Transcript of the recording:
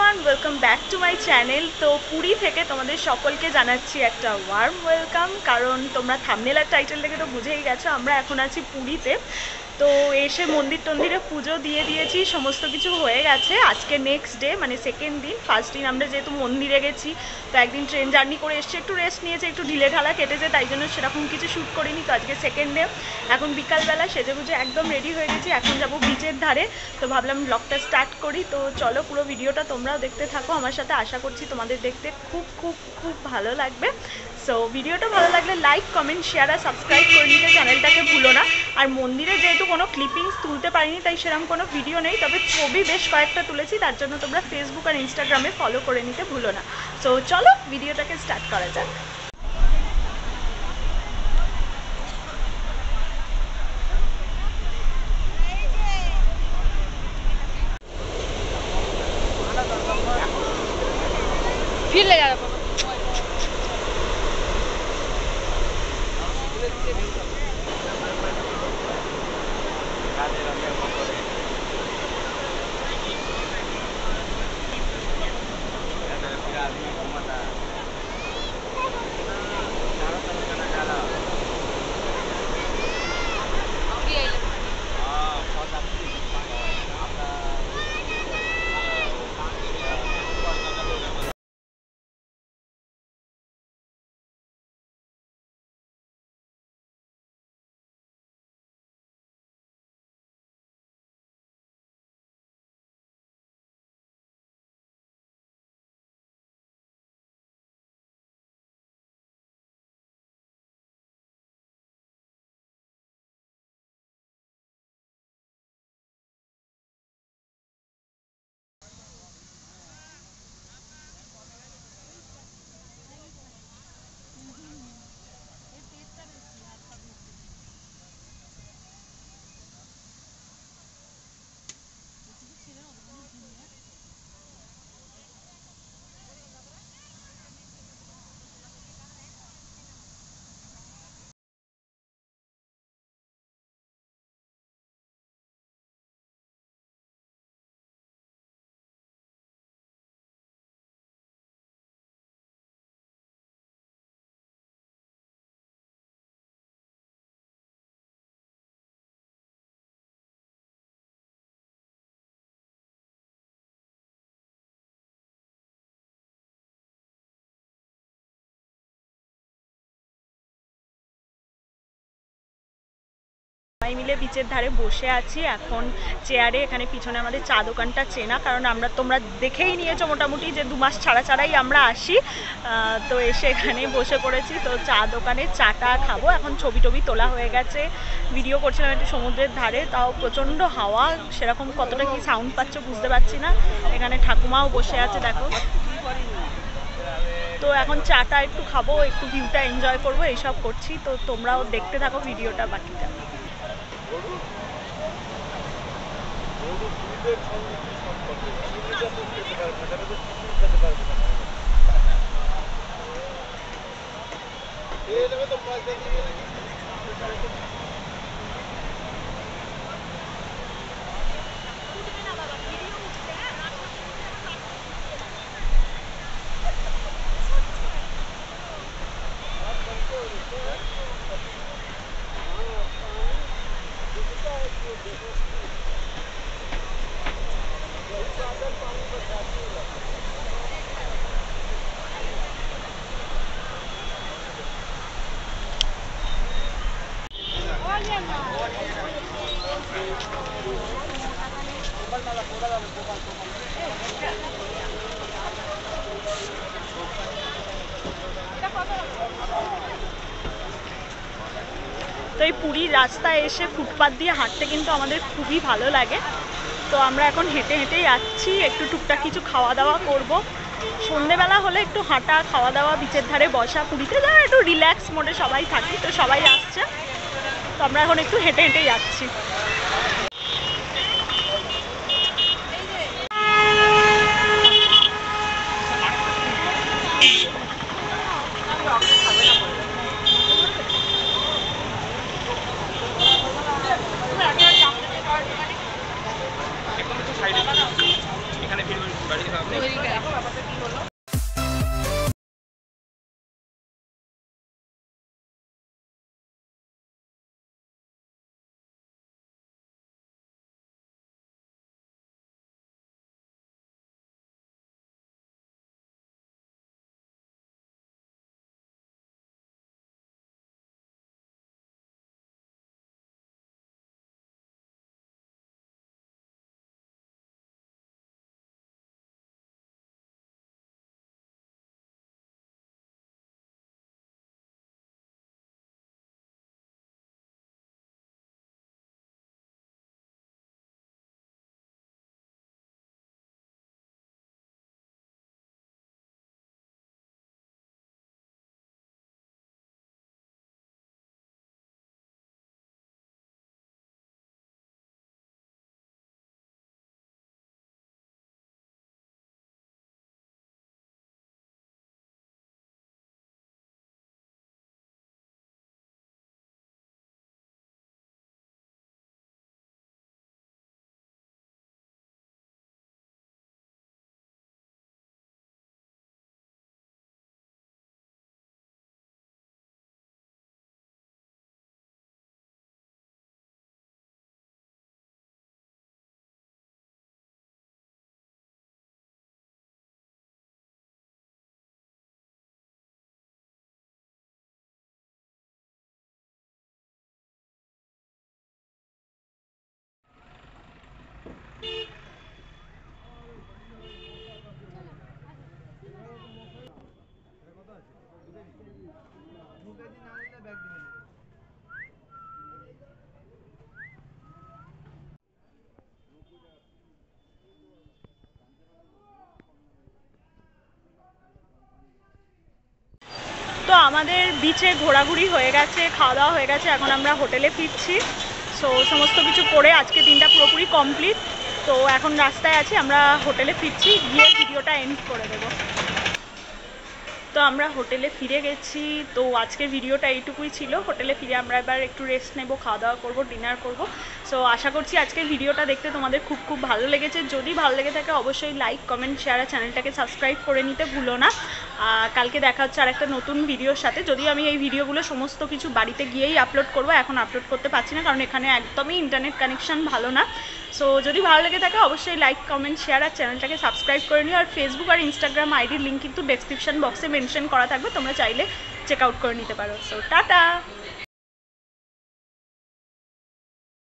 Everyone, welcome back to my channel. তো পুরী থেকে তোমাদের সকলকে জানাচ্ছি একটা ওয়ার্ম ওয়েলকাম, কারণ তোমরা থাম্বনেল আর টাইটেল দেখে তো বুঝেই গেছো আমরা এখন আছি পুরীতে। তো এসে মন্দিরে পুজো দিয়ে দিয়েছি, সমস্ত কিছু হয়ে গেছে। আজকে নেক্সট ডে মানে সেকেন্ড দিন। ফার্স্ট দিন আমরা যেহেতু মন্দিরে গেছি, তো একদিন ট্রেন জার্নি করে এসছি, একটু রেস্ট নিয়েছে, একটু ঢিলে ঢালা কেটেছে, তাই জন্য সেরকম কিছু শ্যুট করিনি। তো আজকে সেকেন্ড ডে, এখন বিকালবেলা সেজে গুজে একদম রেডি হয়ে গেছি, এখন যাবো বিচের ধারে। তো ভাবলাম ব্লগটা স্টার্ট করি। তো চলো পুরো ভিডিওটা তোমরাও দেখতে থাকো আমার সাথে, আশা করছি তোমাদের দেখতে খুব খুব খুব ভালো লাগবে। সো ভিডিওটা ভালো লাগলে লাইক, কমেন্ট, শেয়ার আর সাবস্ক্রাইব করে নিতে চ্যানেলটাকে ভুলো না। আর মন্দিরে যেহেতু কোনো ক্লিপিংস তুলতে পারিনি, তাই সেরকম কোনো ভিডিও নেই, তবে ছবি বেশ কয়েকটা তুলেছি, তার জন্য তোমরা ফেসবুক আর ইনস্টাগ্রামে ফলো করে নিতে ভুলো না। সো চলো ভিডিওটাকে স্টার্ট করা যাক। फिर ले जा সবাই মিলে বিচের ধারে বসে আছি এখন চেয়ারে। এখানে পিছনে আমাদের চা দোকানটা চেনা, কারণ তোমরা দেখেই নিয়েছো মোটামুটি যে 2 মাস ছাড়াই আমরা আসি। তো এসে এখানে বসে পড়েছি। তো চা দোকানে চাটা খাবো। এখন ছবি টবি তোলা হয়ে গেছে, ভিডিও করছিলাম একটু সমুদ্রের ধারে, তাও প্রচণ্ড হাওয়া, সেরকম কতটা কি সাউন্ড পাচ্ছ বুঝতে পারছি না। এখানে ঠাকুমাও বসে আছে দেখো। তো এখন চাটা একটু খাবো, একটু ভিউটা এনজয় করবো, এইসব করছি। তো তোমরাও দেখতে থাকো ভিডিওটা বাকিটা। তো এই পুরীর রাস্তায় এসে ফুটপাথ দিয়ে হাঁটতে কিন্তু আমাদের খুবই ভালো লাগে। তো আমরা এখন হেঁটে হেঁটেই যাচ্ছি, একটু টুকটাক কিছু খাওয়া দাওয়া করব। সন্ধেবেলা হলে একটু হাঁটা, খাওয়া দাওয়া, বিচের ধারে বসা। পুরীতে যারা একটু রিল্যাক্স মোডে সবাই থাকি, তো সবাই আসছে। তো আমরা এখন একটু হেঁটে হেঁটেই যাচ্ছি। আমাদের বিচে ঘোরাঘুরি হয়ে গেছে, খাওয়া দাওয়া হয়ে গেছে, এখন আমরা হোটেলে ফিরছি। সো সমস্ত কিছু করে আজকে দিনটা পুরোপুরি কমপ্লিট। তো এখন রাস্তায় আছি, আমরা হোটেলে ফিরছি, গিয়ে ভিডিওটা এন্ড করে দেবো। তো আমরা হোটেলে ফিরে গেছি। তো আজকের ভিডিওটা এইটুকুই ছিল। হোটেলে ফিরে আমরা এবার একটু রেস্ট নেব, খাওয়া দাওয়া করবো, ডিনার করব। সো আশা করছি আজকের ভিডিওটা দেখতে তোমাদের খুব খুব ভালো লেগেছে। যদি ভালো লেগে থাকে অবশ্যই লাইক, কমেন্ট, শেয়ার আর চ্যানেলটাকে সাবস্ক্রাইব করে নিতে ভুলো না। কালকে দেখা হচ্ছে আর একটা নতুন ভিডিওর সাথে। যদিও আমি এই ভিডিওগুলো সমস্ত কিছু বাড়িতে গিয়েই আপলোড করব, এখন আপলোড করতে পারছি না কারণ এখানে একদমই ইন্টারনেট কানেকশান ভালো না। সো যদি ভালো লেগে থাকে অবশ্যই লাইক, কমেন্ট, শেয়ার আর চ্যানেলটাকে সাবস্ক্রাইব করে নিও। আর ফেসবুক আর ইনস্টাগ্রাম আইডির লিঙ্ক কিন্তু ডেসক্রিপশন বক্সে মেনশন করা থাকবে, তোমরা চাইলে চেক আউট করে নিতে পারো। So tata.